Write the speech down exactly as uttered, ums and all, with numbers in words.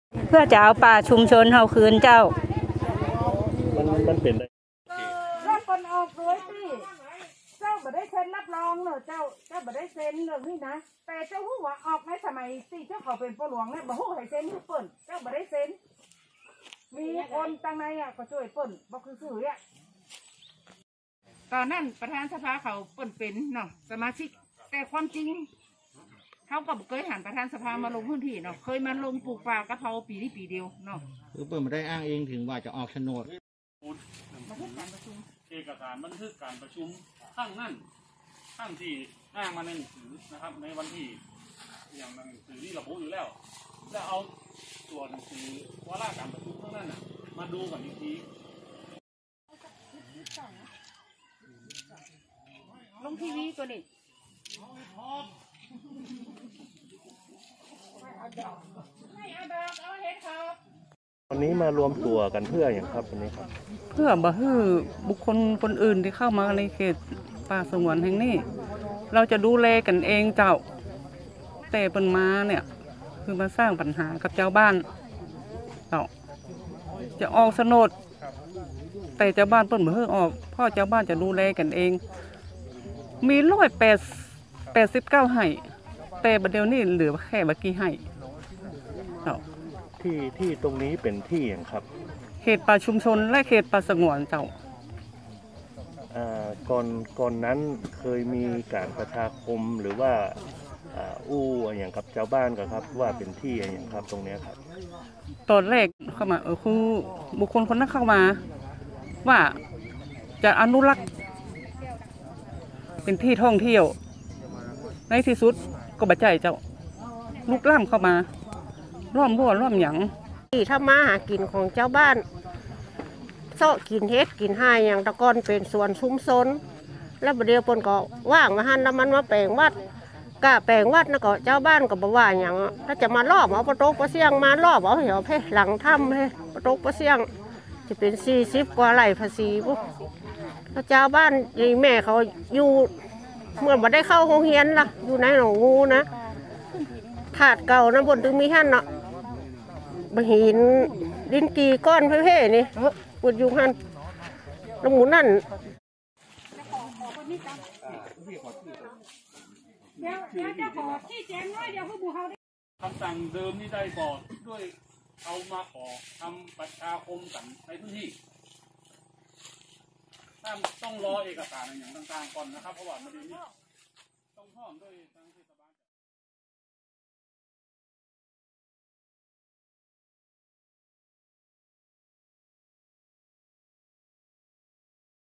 เพื่อจะเอาป่าชุมชนเฮาคืนเจ้ามันมันเป็นได้ร่อนคนออกด้วยสิเจ้าบ่ได้เซ็นรับรองเนอะเจ้าเจ้าบ่ได้เซ็นเรื่องนี้นะแต่เจ้าหู้ว่าออกในสมัยสี่เจ้าเขาเป็นพ่อหลวงเนี่ยบ่ฮู้ให้เซ็นให้เปิ้นเจ้าบ่ได้เซ็นมีคนตั้งในอ่ะก็ช่วยเปิ้นบ่คือสื่ออ่ะตอนนั้นประธานสภาเขาเปิ้นเป็นเนาะสมาชิกแต่ความจริงเขาก็เคยหันประธานสภามาลงพื้นที่เนาะเคยมาลงปลูกป่ากระเพราปีนี้ปีเดียวเนาะคือเปิดมาได้อ้างเองถึงว่าจะออกโฉนดบันทึกการประชุมเอกสารบันทึกการประชุมข้างนั่นข้างที่อ้างมาในหนังสือนะครับในวันที่อย่างหนังสือที่ระบุอยู่แล้วจะเอาตัวหนังสือวาระการประชุมข้างนั้นมาดูกันอีกทีลงทีวีตัวนี้วันนี้มารวมตัวกันเพื่ออย่างครับวันนี้ครับเพื่อบ่ให้บุคคลคนอื่นที่เข้ามาในเขตป่าสงวนแห่งนี้เราจะดูแลกันเองเจ้าแต่เปิ้นมาเนี่ยคือมาสร้างปัญหากับเจ้าบ้านเจ้าจะออกโฉนดแต่เจ้าบ้านเปิ้นบ่ให้ออกเพราะเจ้าบ้านจะดูแลกันเองมีร้อยแปดแปดสิบเก้าไห่แต่บัดเดี๋ยวนี้เหลือแค่บักกี่ไห่เจ้าที่ที่ตรงนี้เป็นที่อย่างครับเขตป่าชุมชนและเขตป่าสงวนเจ้าอ่าก่อนก่อนนั้นเคยมีการประชาคมหรือว่าอ่าอู้อย่างกับชาวบ้านกันครับว่าเป็นที่อย่างครับตรงนี้ครับตอนแรกเข้ามาเออคือบุคคลคนนั้นเข้ามาว่าจะอนุรักษ์เป็นที่ท่องเที่ยวในที่สุดก็บาดใจเจ้าลุกล้ำเข้ามาร่วมรั่วร่วมหยังที่ทำมาหากินของเจ้าบ้านเสาะกินเฮ็ดกินห้าอย่างตะกอนเป็นส่วนชุมชนแล้วประเดี๋ยวปนก็ว่างมาหันแล้วมันมาแปลงวัดกะแปลงวัดนะก็เจ้าบ้านก็บอกว่าอย่างถ้าจะมารอบเอาประตูประเสียงมารอบเอาเหี่ยวเพ่หลังถ้ำเพ่ประตูประเสียงจะเป็นสี่สิบกว่าไร่ภาษีปุ๊บถ้าเจ้าบ้านยายแม่เขาอยู่เมื่อมาได้เข้าโรงเรียนล่ะอยู่ในหนองงูนะถาดเก่านะบนตึงมีหันเนาะบะหินดินกีก้อนเพ่ๆนี่ปวดอยู่หันแล้วหมูนั่นคำสั่งเดิมนี่ได้บอกด้วยเอามาขอทำประชาคมกันในพื้นที่ต้องรอเอกสารอย่างต่างๆก่อนนะครับเพราะว่ามันนี้